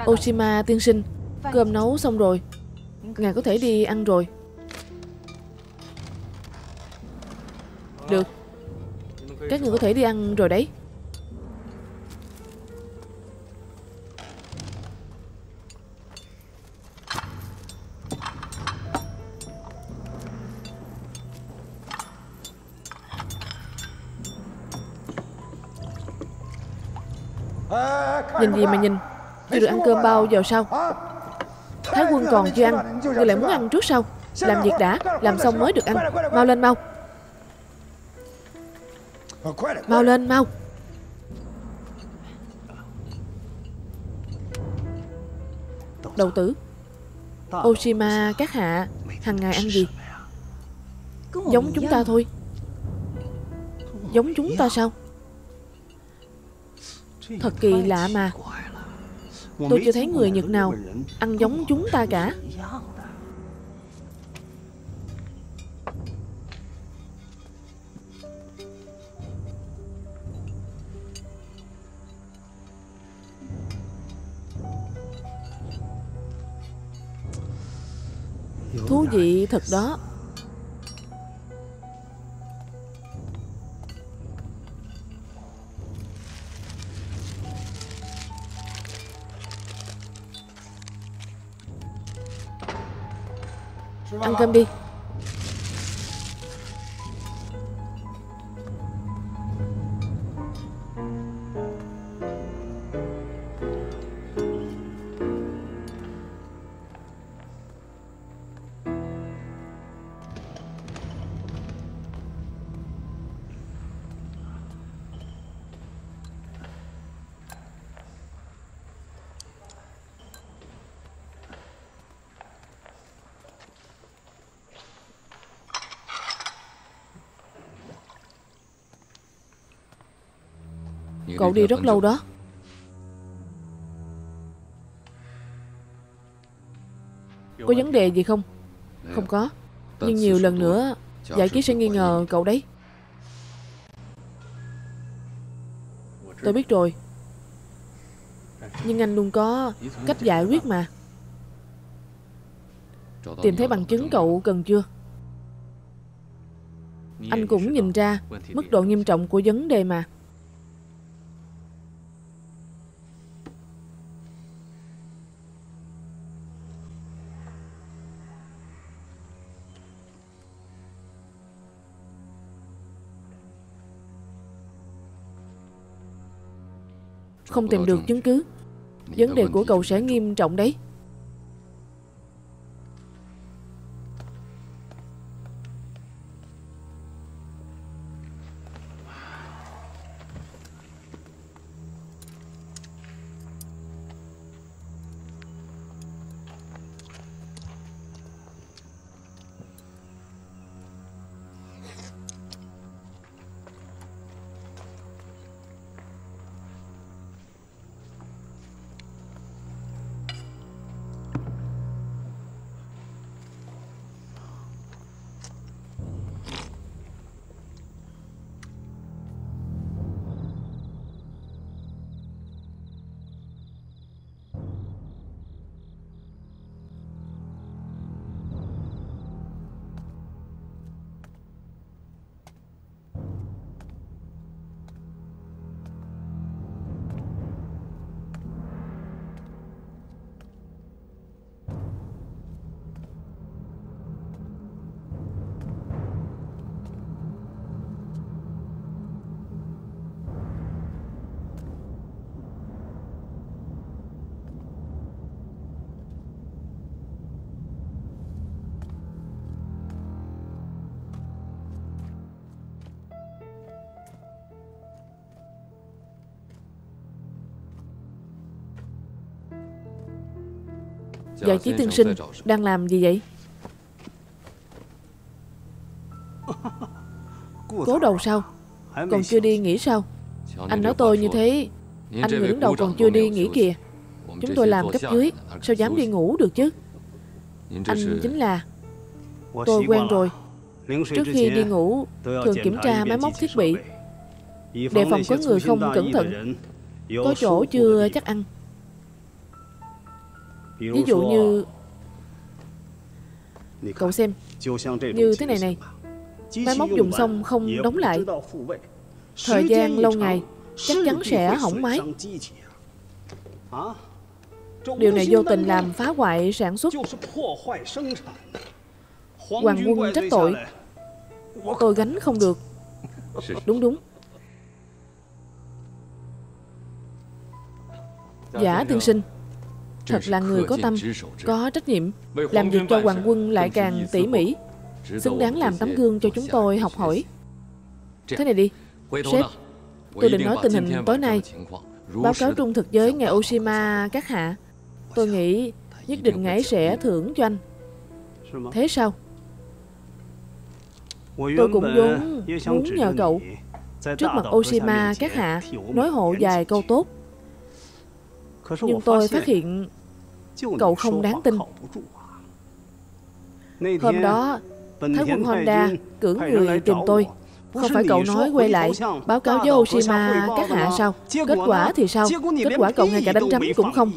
Oshima tiên sinh, cơm nấu xong rồi, ngài có thể đi ăn rồi. Được, các người có thể đi ăn rồi đấy. Nhìn gì mà nhìn, chưa được ăn cơm bao giờ sao? Thái quân còn chưa ăn, ngươi lại muốn ăn trước sao? Làm việc đã, làm xong mới được ăn. Mau lên mau. Mau lên mau. Đầu tử, Oshima các hạ hàng ngày ăn gì? Giống chúng ta thôi. Giống chúng ta sao? Thật kỳ lạ mà. Tôi chưa thấy người Nhật nào ăn giống chúng ta cả. Thú vị thật đó. Ăn cơm đi. Cậu đi rất lâu đó. Có vấn đề gì không? Không có. Nhưng nhiều lần nữa giải ký sẽ nghi ngờ cậu đấy. Tôi biết rồi. Nhưng anh luôn có cách giải quyết mà. Tìm thấy bằng chứng cậu cần chưa? Anh cũng nhìn ra mức độ nghiêm trọng của vấn đề mà. Không tìm được chứng cứ, vấn đề của cậu sẽ nghiêm trọng đấy. Giải ký tiên sinh đang làm gì vậy? Cố đầu sao? Còn chưa đi nghỉ sao? Anh nói tôi như thế, anh người đứng đầu còn chưa đi nghỉ kìa. Chúng tôi làm cấp dưới, sao dám đi ngủ được chứ? Anh chính là... Tôi quen rồi. Trước khi đi ngủ thường kiểm tra máy móc thiết bị, đề phòng có người không cẩn thận, có chỗ chưa chắc ăn. Ví dụ như cậu xem, như thế này này, máy móc dùng xong không đóng lại, thời gian lâu ngày chắc chắn sẽ hỏng máy. Điều này vô tình làm phá hoại sản xuất. Hoàng Quân trách tội, tôi gánh không được. Đúng đúng. Giả tiên sinh thật là người có tâm, có trách nhiệm, làm việc cho Hoàng Quân lại càng tỉ mỉ, xứng đáng làm tấm gương cho chúng tôi học hỏi. Thế này đi, sếp, tôi định nói tình hình tối nay, báo cáo trung thực với ngài Oshima các hạ. Tôi nghĩ nhất định ngài sẽ thưởng cho anh. Thế sao? Tôi cũng vốn muốn nhờ cậu trước mặt Oshima các hạ nói hộ vài câu tốt, nhưng tôi phát hiện cậu không đáng tin. Hôm đó Thái quân Honda cử người tìm tôi. Không phải cậu nói quay lại báo cáo với Oshima các hạ sao? Kết quả thì sao? Kết quả cậu ngay cả đánh rắm cũng không.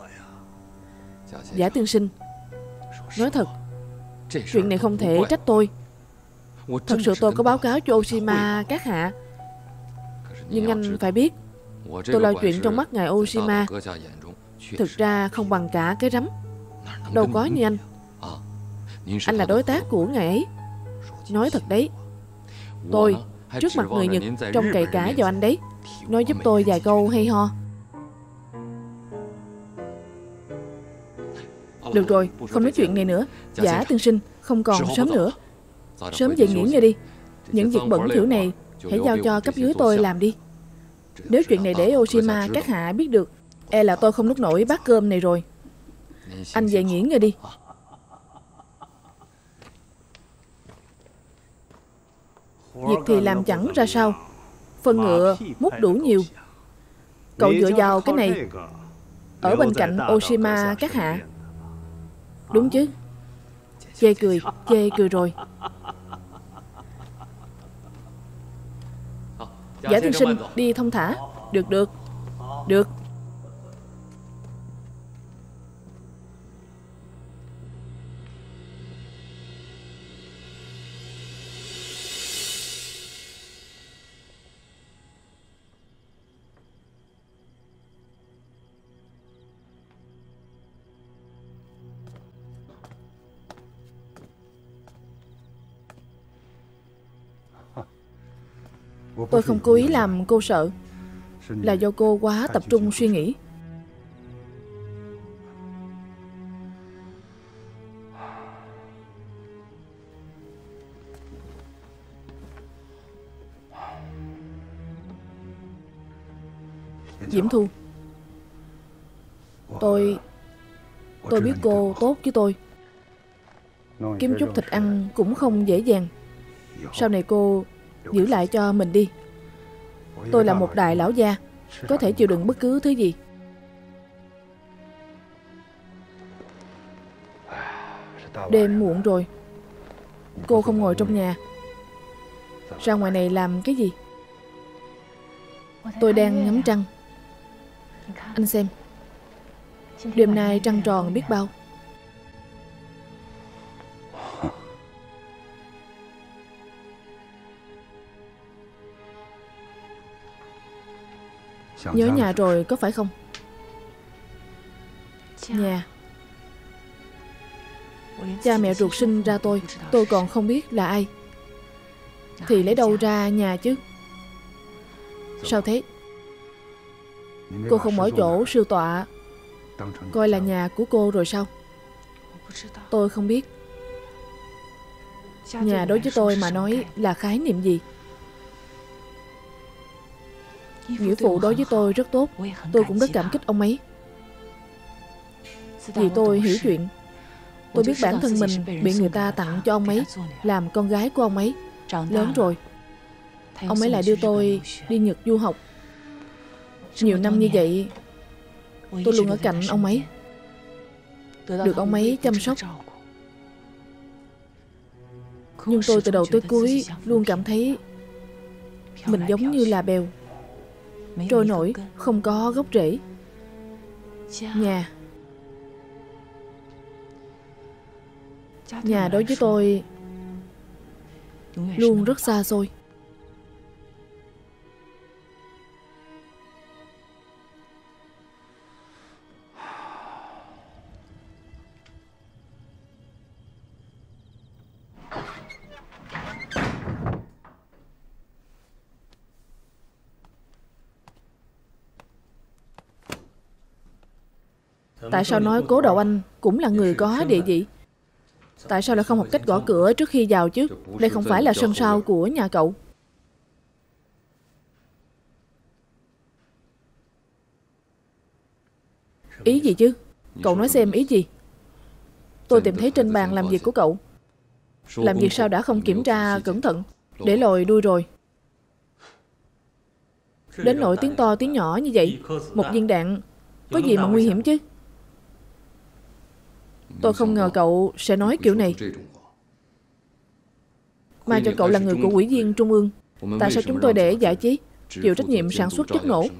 Giả tiên sinh, nói thật, chuyện này không thể trách tôi. Thật sự tôi có báo cáo cho Oshima các hạ. Nhưng anh phải biết, tôi lo chuyện trong mắt ngài Oshima thực ra không bằng cả cái rắm. Đâu có như anh. Anh là đối tác của ngài ấy. Nói thật đấy, tôi trước mặt người Nhật trông cậy cả vào anh đấy. Nói giúp tôi vài câu hay ho. Được rồi, không nói chuyện này nữa. Giả tiên sinh, không còn sớm nữa. Sớm về nghỉ ngơi đi. Những việc bẩn thỉu này hãy giao cho cấp dưới tôi làm đi. Nếu chuyện này để Oshima các hạ biết được, e là tôi không nuốt nổi bát cơm này rồi. Anh về nghỉ ngơi đi. Việc thì làm chẳng ra sao, phân ngựa múc đủ nhiều. Cậu dựa vào cái này ở bên cạnh Oshima các hạ. Đúng chứ? Chê cười rồi. Giả tiên sinh đi thông thả. Được. Tôi không cố ý làm cô sợ, là do cô quá tập trung suy nghĩ. Diễm Thu, tôi biết cô tốt với tôi. Kiếm chút thịt ăn cũng không dễ dàng. Sau này cô giữ lại cho mình đi. Tôi là một đại lão gia, có thể chịu đựng bất cứ thứ gì. Đêm muộn rồi, cô không ngồi trong nhà, ra ngoài này làm cái gì? Tôi đang ngắm trăng. Anh xem, đêm nay trăng tròn biết bao. Nhớ nhà rồi có phải không? Nhà. Cha mẹ ruột sinh ra tôi còn không biết là ai, thì lấy đâu ra nhà chứ? Sao thế? Cô không ở chỗ sư tọa coi là nhà của cô rồi sao? Tôi không biết. Nhà đối với tôi mà nói là khái niệm gì? Nghĩa phụ đối với tôi rất tốt, tôi cũng rất cảm kích ông ấy. Vì tôi hiểu chuyện. Tôi biết bản thân mình bị người ta tặng cho ông ấy, làm con gái của ông ấy. Lớn rồi, ông ấy lại đưa tôi đi Nhật du học. Nhiều năm như vậy, tôi luôn ở cạnh ông ấy, được ông ấy chăm sóc. Nhưng tôi từ đầu tới cuối luôn cảm thấy mình giống như là bèo, trôi nổi, không có gốc rễ. Nhà Nhà đối với tôi luôn rất xa xôi. Tại sao nói Cố Đậu Anh cũng là người có địa vị? Tại sao lại không học cách gõ cửa trước khi vào chứ? Đây không phải là sân sau của nhà cậu. Ý gì chứ? Cậu nói xem ý gì? Tôi tìm thấy trên bàn làm việc của cậu. Làm việc sao đã không kiểm tra cẩn thận, để lòi đuôi rồi. Đến nỗi tiếng to tiếng nhỏ như vậy. Một viên đạn có gì mà nguy hiểm chứ? Tôi không ngờ cậu sẽ nói kiểu này. Mai cho cậu là người của Ủy viên Trung ương. Tại sao chúng tôi để giải trí chịu trách nhiệm sản xuất chất nổ?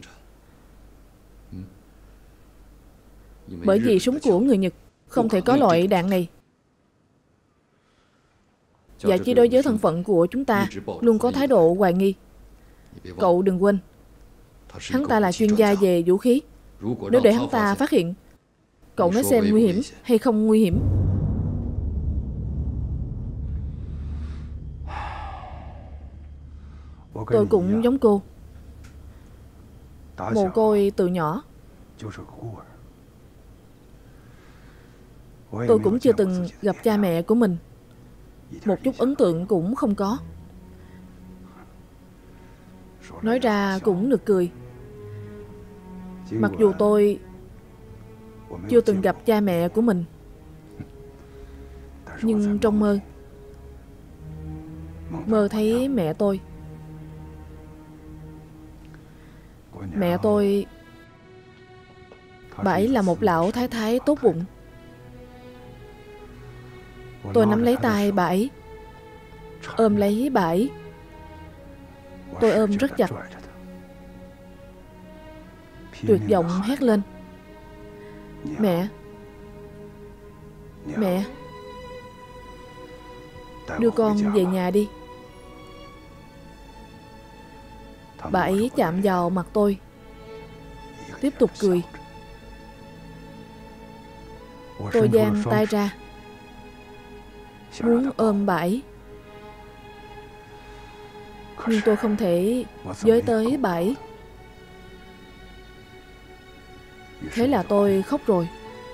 Bởi vì súng của người Nhật không thể có loại đạn này. Giải trí đối với thân phận của chúng ta luôn có thái độ hoài nghi. Cậu đừng quên, hắn ta là chuyên gia về vũ khí. Nếu để hắn ta phát hiện, cậu nói xem nguy hiểm hay không nguy hiểm? Tôi cũng giống cô, mồ côi từ nhỏ. Tôi cũng chưa từng gặp cha mẹ của mình. Một chút ấn tượng cũng không có. Nói ra cũng nực cười. Mặc dù tôi chưa từng gặp cha mẹ của mình, nhưng trong mơ thấy mẹ tôi. Mẹ tôi, bà ấy là một lão thái thái tốt bụng. Tôi nắm lấy tay bà ấy, ôm lấy bà ấy. Tôi ôm rất chặt, tuyệt vọng hét lên: Mẹ! Mẹ! Đưa con về nhà đi. Bà ấy chạm vào mặt tôi, tiếp tục cười. Tôi giang tay ra, muốn ôm bà ấy, nhưng tôi không thể với tới bà ấy. Thế là tôi khóc rồi.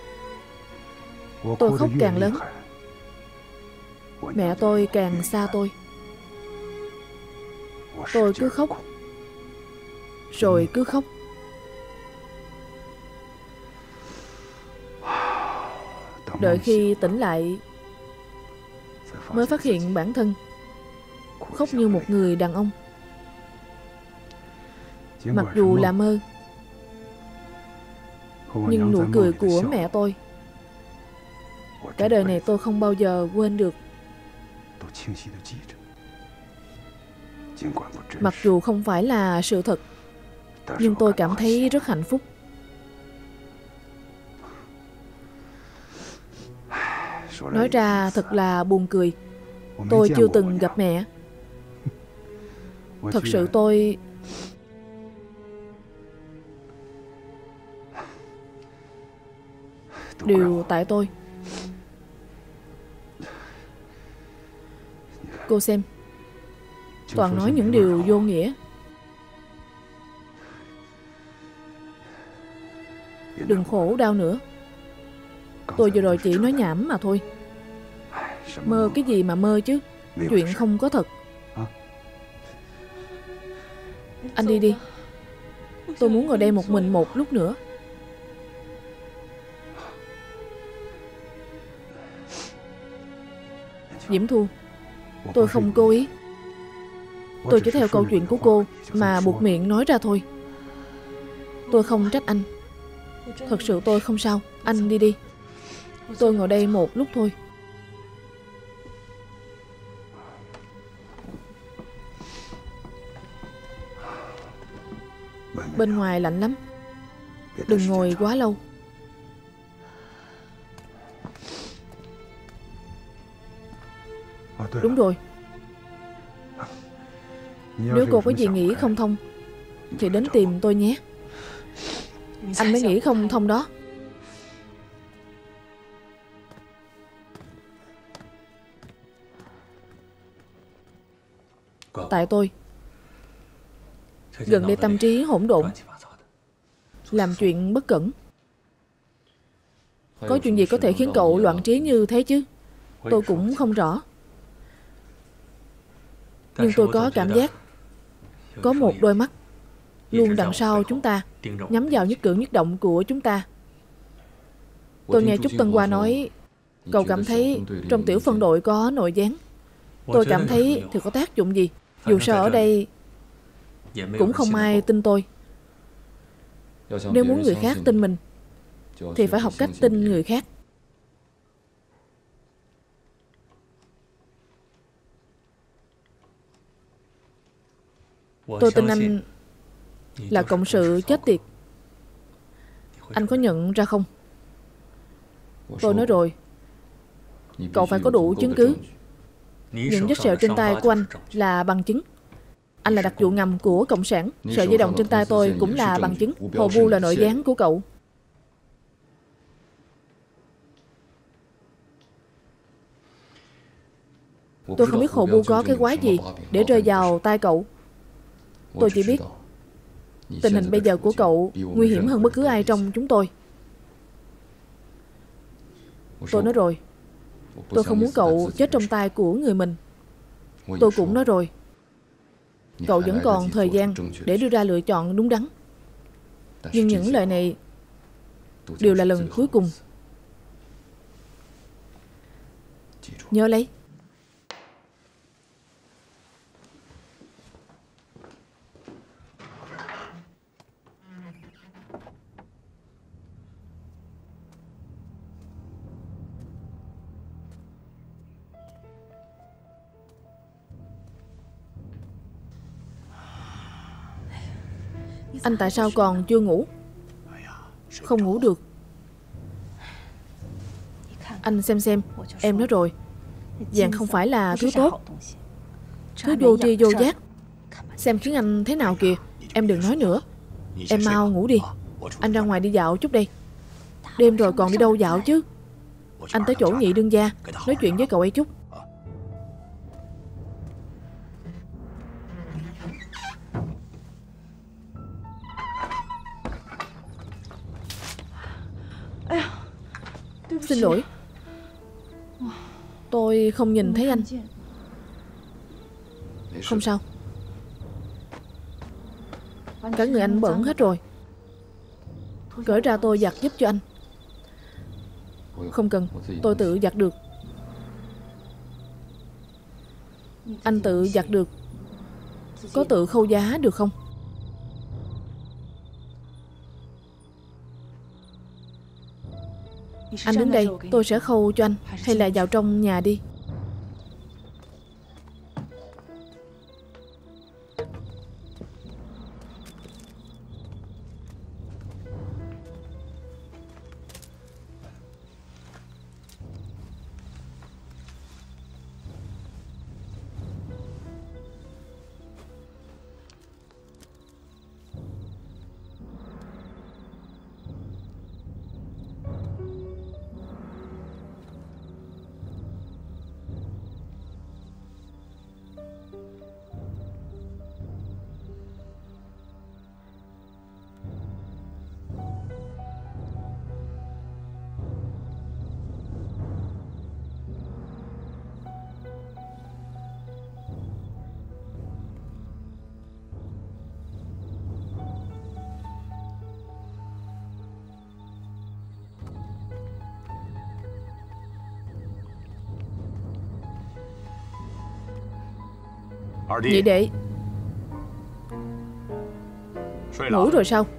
Tôi khóc càng lớn, mẹ tôi càng xa tôi. Tôi cứ khóc, rồi cứ khóc. Đợi khi tỉnh lại mới phát hiện bản thân khóc như một người đàn ông. Mặc dù là mơ, nhưng nụ cười của mẹ tôi, cả đời này tôi không bao giờ quên được. Mặc dù không phải là sự thật, nhưng tôi cảm thấy rất hạnh phúc. Nói ra thật là buồn cười. Tôi chưa từng gặp mẹ. Thật sự tôi... Đều tại tôi. Cô xem, toàn nói những điều vô nghĩa. Đừng khổ đau nữa. Tôi vừa rồi chỉ nói nhảm mà thôi. Mơ cái gì mà mơ chứ, chuyện không có thật. Anh đi đi. Tôi muốn ngồi đây một mình một lúc nữa. Diễm Thu, tôi không cố ý. Tôi chỉ theo câu chuyện của cô mà buột miệng nói ra thôi. Tôi không trách anh. Thật sự tôi không sao. Anh đi đi. Tôi ngồi đây một lúc thôi. Bên ngoài lạnh lắm, đừng ngồi quá lâu. Đúng rồi. Nếu cô có gì nghĩ không thông thì đến tìm tôi nhé. Anh mới nghĩ không thông đó. Tại tôi gần đây tâm trí hỗn độn, làm chuyện bất cẩn. Có chuyện gì có thể khiến cậu loạn trí như thế chứ? Tôi cũng không rõ. Nhưng tôi có cảm giác có một đôi mắt luôn đằng sau chúng ta, nhắm vào nhất cử nhất động của chúng ta. Tôi nghe Trúc Tân Hoa nói cậu cảm thấy trong tiểu phân đội có nội gián. Tôi cảm thấy thì có tác dụng gì? Dù sao ở đây cũng không ai tin tôi. Nếu muốn người khác tin mình thì phải học cách tin người khác. Tôi tin anh là cộng sự chết tiệt. Anh có nhận ra không? Tôi nói rồi, cậu phải có đủ chứng cứ. Những vết sẹo trên tay của anh là bằng chứng. Anh là đặc vụ ngầm của Cộng sản. Sợi dây đồng trên tay tôi cũng là bằng chứng. Hồ Bu là nội gián của cậu. Tôi không biết Hồ Bu có cái quái gì để rơi vào tay cậu. Tôi chỉ biết tình hình bây giờ của cậu nguy hiểm hơn bất cứ ai trong chúng tôi. Tôi nói rồi, tôi không muốn cậu chết trong tay của người mình. Tôi cũng nói rồi, cậu vẫn còn thời gian để đưa ra lựa chọn đúng đắn. Nhưng những lời này đều là lần cuối cùng. Nhớ lấy. Anh tại sao còn chưa ngủ? Không ngủ được. Anh xem, em nói rồi, vàng không phải là thứ tốt. Thứ vô tri vô giác. Xem khiến anh thế nào kìa. Em đừng nói nữa. Em mau ngủ đi. Anh ra ngoài đi dạo chút đây. Đêm rồi còn đi đâu dạo chứ? Anh tới chỗ nhị đương gia nói chuyện với cậu ấy chút. Xin lỗi, tôi không nhìn thấy anh. Không sao. Cả người anh bẩn hết rồi. Cởi ra tôi giặt giúp cho anh. Không cần, tôi tự giặt được. Anh tự giặt được. Có tự khâu giá được không? Anh đứng đây, tôi sẽ khâu cho anh. Hay là vào trong nhà đi. Nhị đệ, ngủ rồi sao?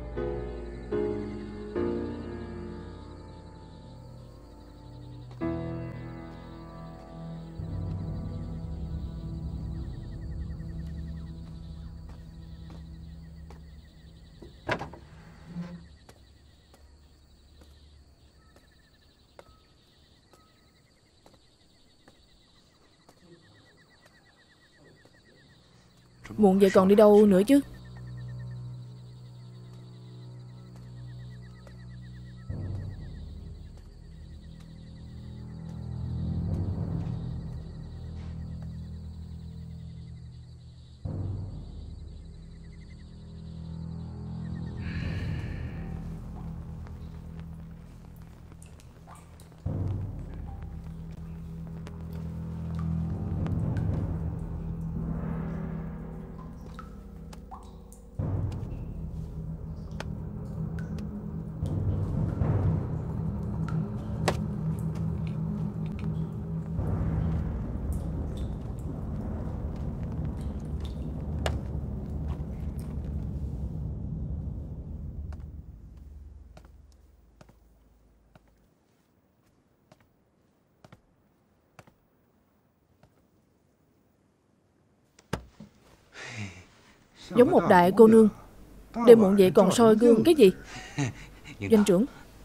Muộn vậy còn đi đâu nữa chứ? Giống một đại cô nương. Đêm muộn vậy còn soi gương cái gì? Doanh trưởng.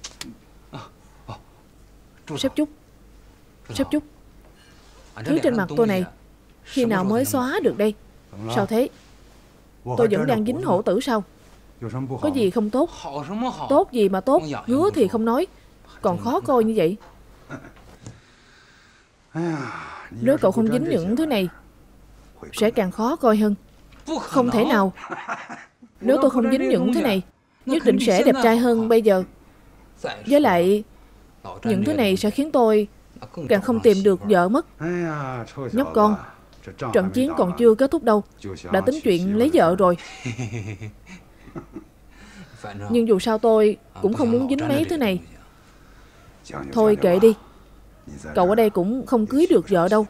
Sếp Trúc. Sếp Trúc, thứ trên mặt tôi này khi nào mới xóa được đây? Sao thế? Tôi vẫn đang dính hổ tử sao? Có gì không tốt? Tốt gì mà tốt? Ngứa thì không nói, còn khó coi như vậy. Nếu cậu không dính những thứ này sẽ càng khó coi hơn. Không thể nào. Nếu tôi không dính những thứ này nhất định sẽ đẹp trai hơn bây giờ. Với lại những thứ này sẽ khiến tôi càng không tìm được vợ mất. Nhóc con, trận chiến còn chưa kết thúc đâu đã tính chuyện lấy vợ rồi. Nhưng dù sao tôi cũng không muốn dính mấy thứ này. Thôi kệ đi. Cậu ở đây cũng không cưới được vợ đâu.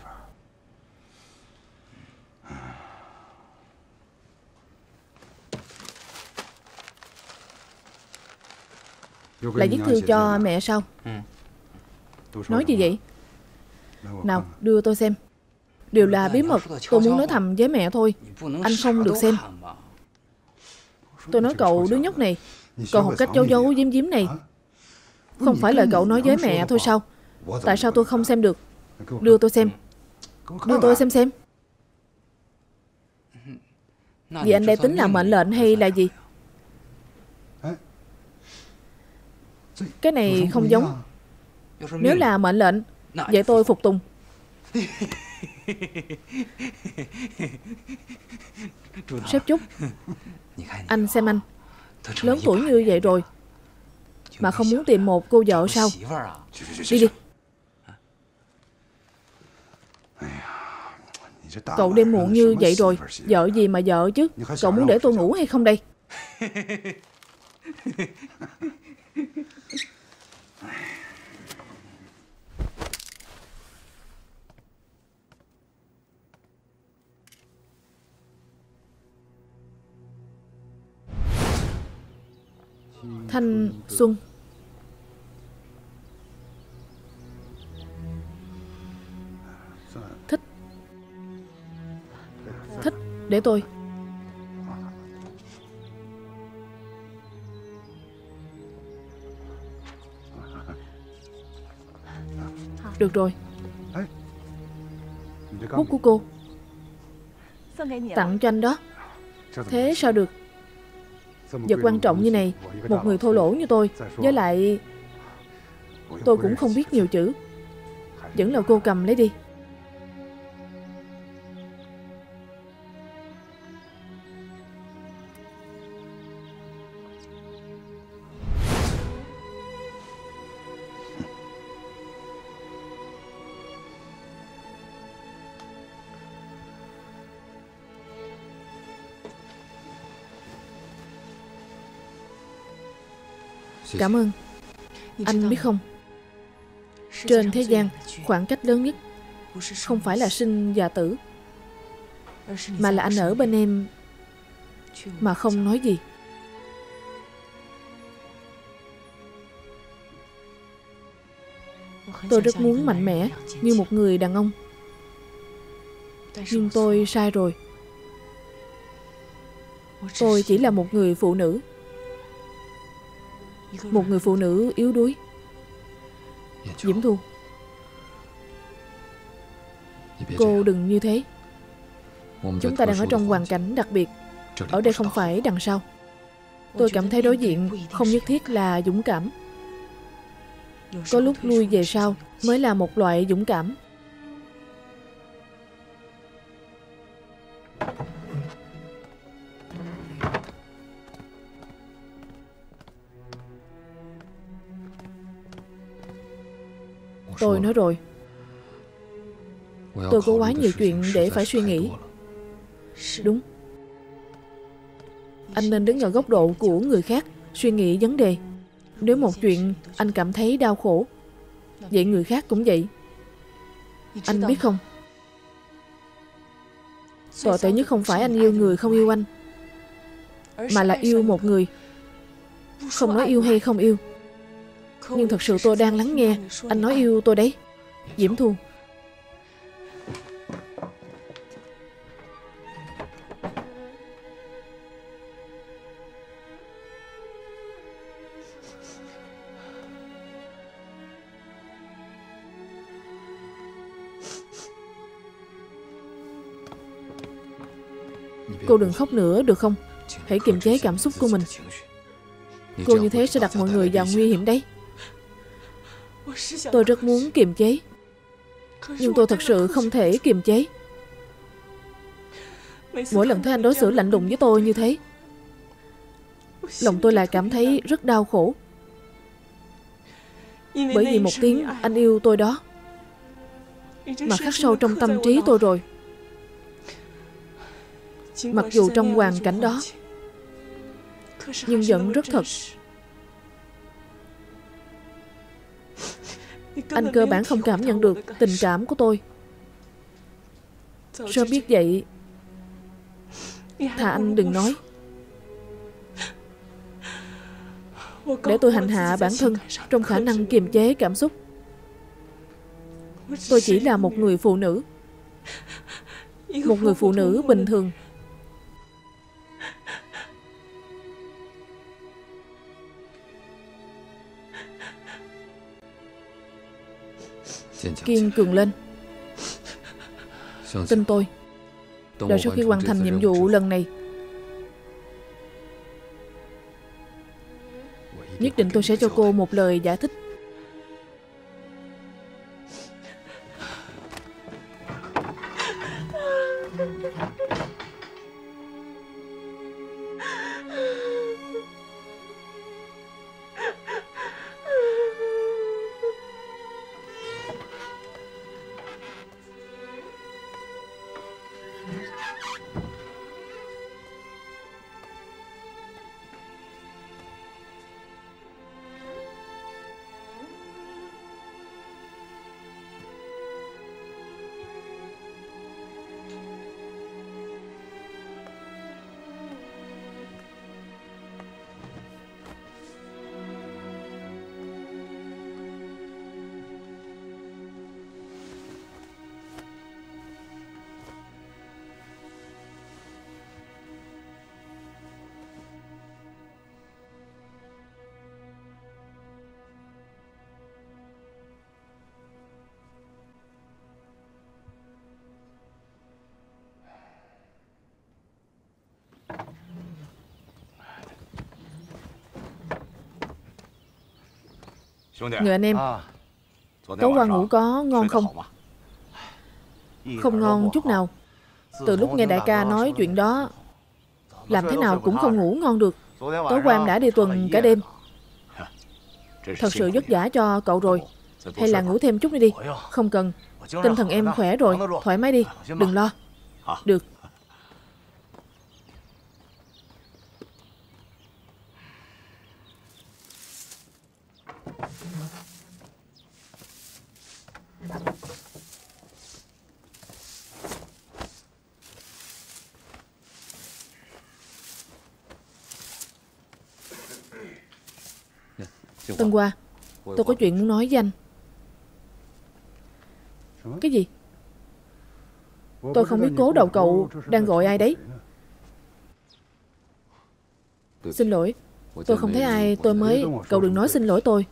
Lại viết thư cho mẹ sao? Nói gì vậy? Nào, đưa tôi xem. Đều là bí mật, tôi muốn nói thầm với mẹ thôi. Anh không được xem. Tôi nói cậu đứa nhóc này, cậu học cách giấu giấu giếm giếm này. Không phải lời cậu nói với mẹ thôi sao? Tại sao tôi không xem được? Đưa tôi xem. Đưa tôi xem. Vì anh đây tính là mệnh lệnh hay là gì? Cái này không giống. Nếu là mệnh lệnh, vậy tôi phục tùng. Sếp Trúc, anh xem anh, lớn tuổi như vậy rồi mà không muốn tìm một cô vợ sao? Đi đi. Cậu đêm muộn như vậy rồi, vợ gì mà vợ chứ? Cậu muốn để tôi ngủ hay không đây? Thanh Xuân. Thích. Thích, để tôi. Được rồi. Bút của cô. Tặng cho anh đó. Thế sao được? Vật quan trọng như này, một người thô lỗ như tôi, với lại tôi cũng không biết nhiều chữ. Vẫn là cô cầm lấy đi. Cảm ơn. Anh biết không, trên thế gian khoảng cách lớn nhất không phải là sinh và tử, mà là anh ở bên em mà không nói gì. Tôi rất muốn mạnh mẽ như một người đàn ông, nhưng tôi sai rồi. Tôi chỉ là một người phụ nữ. Một người phụ nữ yếu đuối. Diễm Thu, cô đừng như thế. Chúng ta đang ở trong hoàn cảnh đặc biệt. Ở đây không phải đằng sau. Tôi cảm thấy đối diện không nhất thiết là dũng cảm. Có lúc lui về sau mới là một loại dũng cảm. Tôi nói rồi, tôi có quá nhiều chuyện để phải suy nghĩ. Đúng. Anh nên đứng ở góc độ của người khác, suy nghĩ vấn đề. Nếu một chuyện anh cảm thấy đau khổ, vậy người khác cũng vậy. Anh biết không, tồi tệ nhất không phải anh yêu người không yêu anh, mà là yêu một người. Không nói yêu hay không yêu, nhưng thật sự tôi đang lắng nghe anh nói yêu tôi đấy, Diễm Thu. Cô đừng khóc nữa được không? Hãy kiềm chế cảm xúc của mình. Cô như thế sẽ đặt mọi người vào nguy hiểm đấy. Tôi rất muốn kiềm chế, nhưng tôi thật sự không thể kiềm chế. Mỗi lần thấy anh đối xử lạnh lùng với tôi như thế, lòng tôi lại cảm thấy rất đau khổ. Bởi vì một tiếng anh yêu tôi đó mà khắc sâu trong tâm trí tôi rồi. Mặc dù trong hoàn cảnh đó, nhưng vẫn rất thật. Anh cơ bản không cảm nhận được tình cảm của tôi. Sớm biết vậy, thà anh đừng nói. Để tôi hành hạ bản thân trong khả năng kiềm chế cảm xúc. Tôi chỉ là một người phụ nữ, một người phụ nữ bình thường. Kiên cường lên. Tin tôi, đợi sau khi hoàn thành nhiệm vụ lần này, nhất định tôi sẽ cho cô một lời giải thích. Người anh em, tối qua ngủ có ngon không? Không ngon chút nào. Từ lúc nghe đại ca nói chuyện đó, làm thế nào cũng không ngủ ngon được. Tối qua em đã đi tuần cả đêm. Thật sự vất vả cho cậu rồi. Hay là ngủ thêm chút nữa đi. Không cần, tinh thần em khỏe rồi. Thoải mái đi, đừng lo. Được. Tân Hoa, tôi có chuyện muốn nói với anh. Cái gì? Tôi không biết Cố đầu cậu đang gọi ai đấy. Xin lỗi, tôi không thấy ai tôi mới. Cậu đừng nói xin lỗi tôi.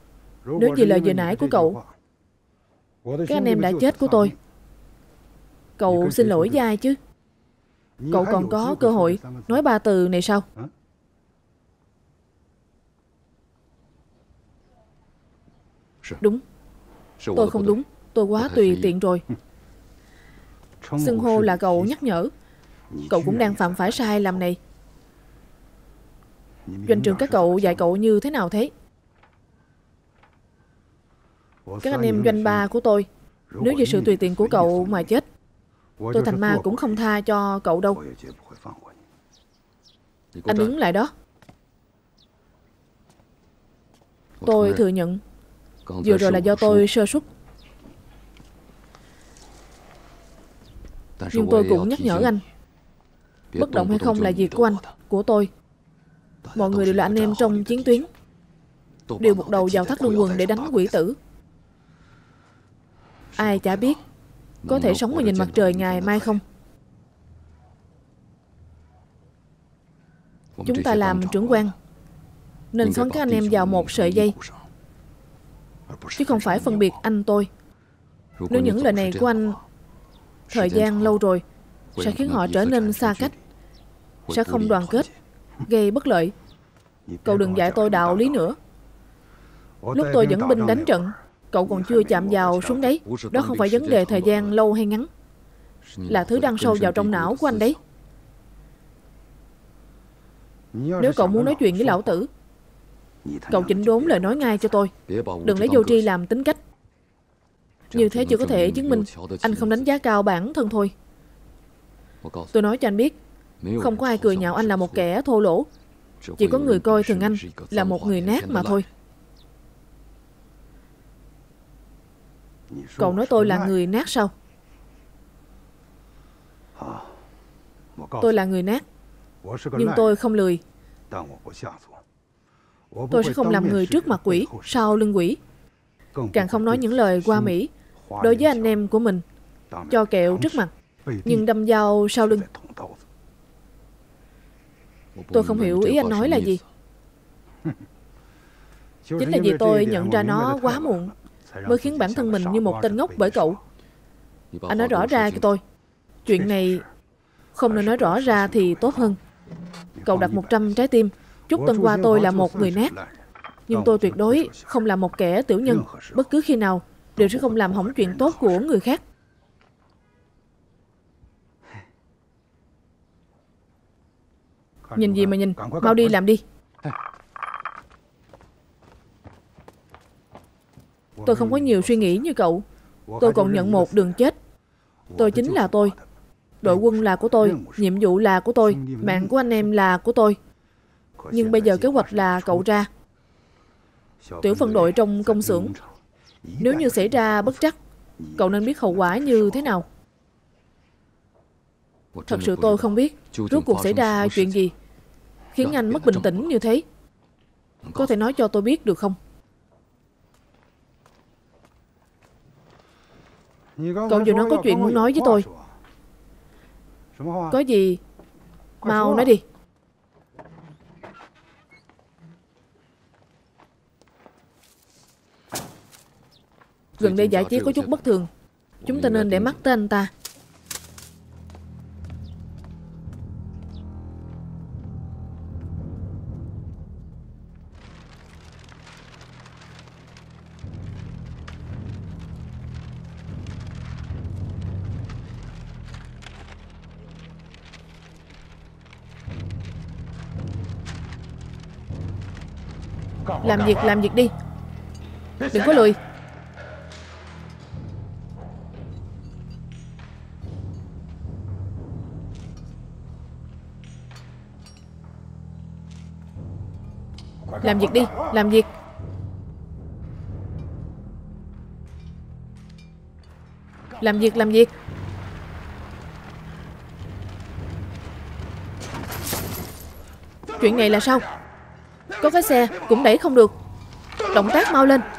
Nếu vì lời vừa nãy của cậu, các anh em đã chết của tôi, Cậu xin lỗi với ai chứ? Cậu còn có cơ hội nói 3 từ này sao? Đúng. Tôi không đúng. Tôi quá tùy tiện rồi. Xưng hô là cậu nhắc nhở. Cậu cũng đang phạm phải sai lầm này. Doanh trưởng các cậu dạy cậu như thế nào thế? Các anh em doanh ba của tôi, nếu vì sự tùy tiện của cậu mà chết, tôi thành ma cũng không tha cho cậu đâu. Anh đứng lại đó. Tôi thừa nhận vừa rồi là do tôi sơ suất. Nhưng tôi cũng nhắc nhở anh, bất động hay không là việc của anh, của tôi. Mọi người đều là anh em trong chiến tuyến, đều buộc đầu vào thắt lưng quần để đánh quỷ tử. Ai chả biết có thể sống mà nhìn mặt trời ngày mai không. Chúng ta làm trưởng quan nên xoắn các anh em vào một sợi dây, chứ không phải phân biệt anh tôi. Nếu những lời này của anh thời gian lâu rồi sẽ khiến họ trở nên xa cách, sẽ không đoàn kết, gây bất lợi. Cậu đừng dạy tôi đạo lý nữa. Lúc tôi dẫn binh đánh trận, cậu còn chưa chạm vào súng đấy. Đó không phải vấn đề thời gian lâu hay ngắn, là thứ đâm sâu vào trong não của anh đấy. Nếu cậu muốn nói chuyện với lão tử, cậu chỉnh đốn lời nói ngay cho tôi. Đừng lấy vô tri làm tính cách. Như thế chỉ có thể chứng minh anh không đánh giá cao bản thân thôi. Tôi nói cho anh biết, không có ai cười nhạo anh là một kẻ thô lỗ. Chỉ có người coi thường anh là một người nát mà thôi. Cậu nói tôi là người nát sao? Tôi là người nát, nhưng tôi không lười. Tôi sẽ không làm người trước mặt quỷ, sau lưng quỷ. Càng không nói những lời qua mỹ đối với anh em của mình, cho kẹo trước mặt nhưng đâm dao sau lưng. Tôi không hiểu ý anh nói là gì. Chính là vì tôi nhận ra nó quá muộn mới khiến bản thân mình như một tên ngốc bởi cậu. Anh nói rõ ra cho tôi. Chuyện này không nên nói rõ ra thì tốt hơn. Cậu đặt 100 trái tim chúc tân qua tôi là một người nát, nhưng tôi tuyệt đối không là một kẻ tiểu nhân. Bất cứ khi nào đều sẽ không làm hỏng chuyện tốt của người khác. Nhìn gì mà nhìn, mau đi làm đi. Tôi không có nhiều suy nghĩ như cậu. Tôi còn nhận một đường chết. Tôi chính là tôi. Đội quân là của tôi, nhiệm vụ là của tôi, mạng của anh em là của tôi. Nhưng bây giờ kế hoạch là cậu ra. Tiểu phân đội trong công xưởng, nếu như xảy ra bất trắc, cậu nên biết hậu quả như thế nào. Thật sự tôi không biết rốt cuộc xảy ra chuyện gì khiến anh mất bình tĩnh như thế. Có thể nói cho tôi biết được không? Cậu vừa nói có chuyện muốn nói với tôi. Có gì mau nói đi. Gần đây giải trí có chút bất thường, chúng ta nên để mắt tới anh ta. Làm việc đi. Đừng có lười. Làm việc đi, làm việc. Làm việc, làm việc. Chuyện này là sao? Có cái xe cũng đẩy không được. Động tác mau lên.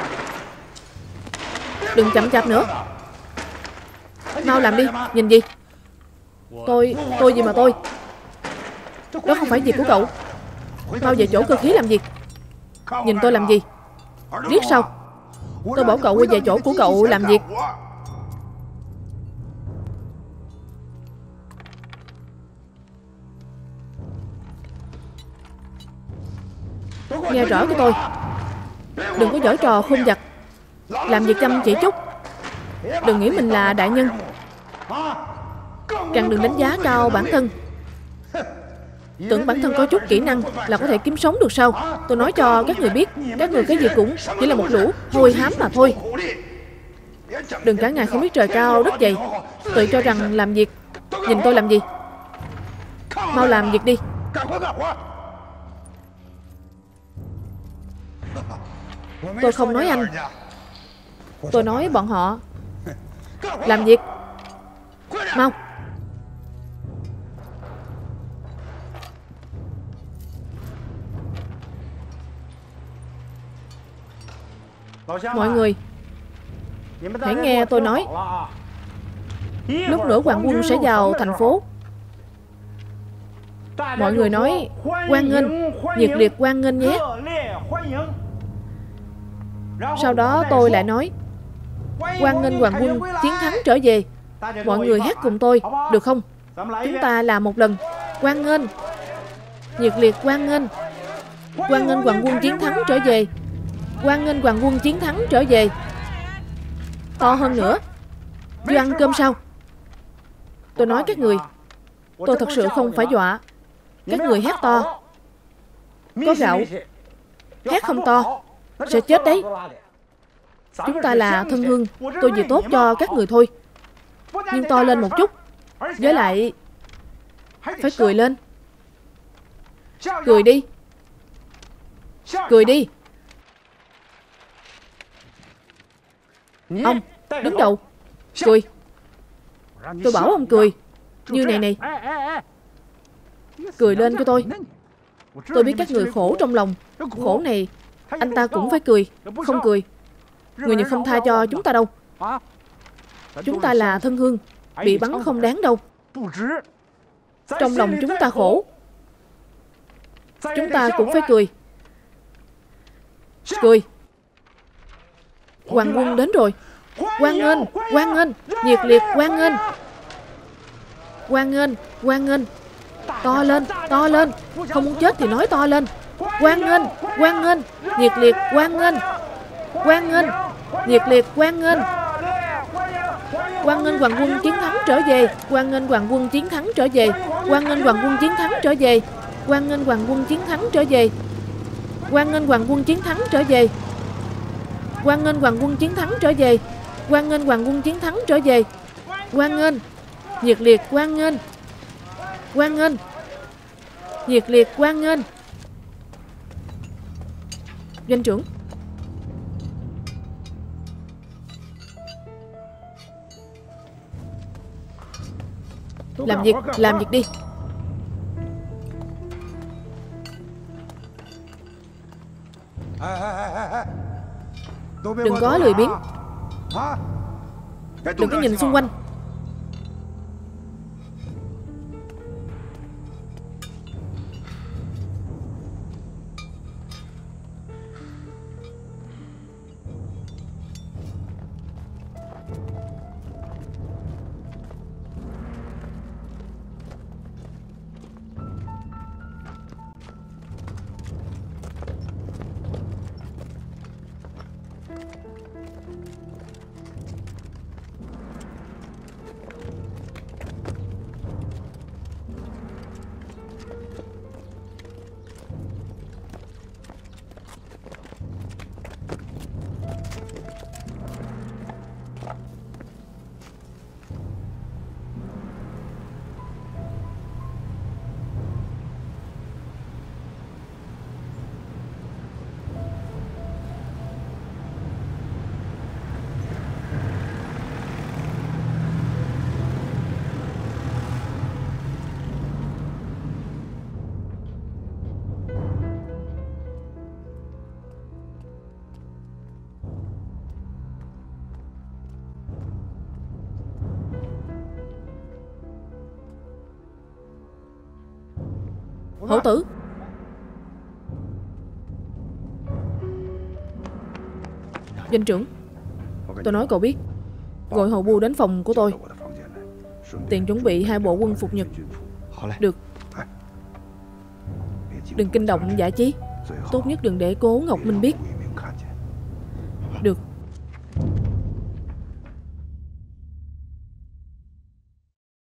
Đừng chậm chạp nữa. Mau làm đi, nhìn gì? Tôi gì mà tôi? Đó không phải việc của cậu. Mau về chỗ cơ khí làm việc. Nhìn tôi làm gì? Biết sao? Tôi bảo cậu quay về chỗ của cậu làm việc. Nghe rõ cho tôi, đừng có giở trò khôn vặt, làm việc chăm chỉ chút. Đừng nghĩ mình là đại nhân, càng đừng đánh giá cao bản thân. Tưởng bản thân có chút kỹ năng là có thể kiếm sống được sao? Tôi nói cho các người biết, các người cái gì cũng chỉ là một lũ hôi hám mà thôi. Đừng cả ngày không biết trời cao đất dày, tự cho rằng làm việc. Nhìn tôi làm gì? Mau làm việc đi. Tôi không nói anh, tôi nói bọn họ. Làm việc. Mau. Mọi người, hãy nghe tôi nói. Lúc nữa hoàng quân sẽ vào thành phố. Mọi người nói hoan nghênh, nhiệt liệt hoan nghênh nhé. Sau đó tôi lại nói hoan nghênh hoàng quân chiến thắng trở về. Mọi người hát cùng tôi, được không? Chúng ta làm một lần. Hoan nghênh, nhiệt liệt hoan nghênh. Hoan nghênh hoàng quân chiến thắng trở về. Hoan nghênh hoàng quân chiến thắng trở về. To hơn nữa. Chưa ăn cơm sao? Tôi nói các người, tôi thật sự không phải dọa. Các người hát to. Có gạo, hát không to sẽ chết đấy. Chúng ta là thân hương, tôi vì tốt cho các người thôi. Nhưng to lên một chút. Với lại phải cười lên. Cười đi. Cười đi. Ông, đứng đầu, cười. Tôi bảo ông cười. Như này này. Cười lên cho tôi. Tôi biết các người khổ trong lòng. Khổ này, anh ta cũng phải cười. Không cười, người nhà không tha cho chúng ta đâu. Chúng ta là thân hương, bị bắn không đáng đâu. Trong lòng chúng ta khổ, chúng ta cũng phải cười. Cười. Hoàng quân đến rồi. Hoan nghênh, hoan nghênh, nhiệt liệt hoan nghênh. Hoan nghênh, hoan nghênh. To lên, to lên. Không muốn chết thì nói to lên. Hoan nghênh, hoan nghênh, nhiệt liệt hoan nghênh. Hoan nghênh, nhiệt liệt hoan nghênh. Hoan nghênh hoàng quân chiến thắng trở về. Hoan nghênh hoàng quân chiến thắng trở về. Hoan nghênh hoàng quân chiến thắng trở về. Hoan nghênh hoàng quân chiến thắng trở về. Hoan nghênh hoàng quân chiến thắng trở về. Hoan nghênh hoàng quân chiến thắng trở về. Hoan nghênh hoàng quân chiến thắng trở về. Hoan nghênh, nhiệt liệt hoan nghênh. Hoan nghênh, nhiệt liệt hoan nghênh. Doanh trưởng, làm việc đi. Đừng có lười biếng. Đừng có nhìn xung quanh. Hổ tử, doanh trưởng, tôi nói cậu biết, gọi hậu bưu đến phòng của tôi, tiện chuẩn bị 2 bộ quân phục Nhật. Được. Đừng kinh động giải trí. Tốt nhất đừng để Cố Ngọc Minh biết.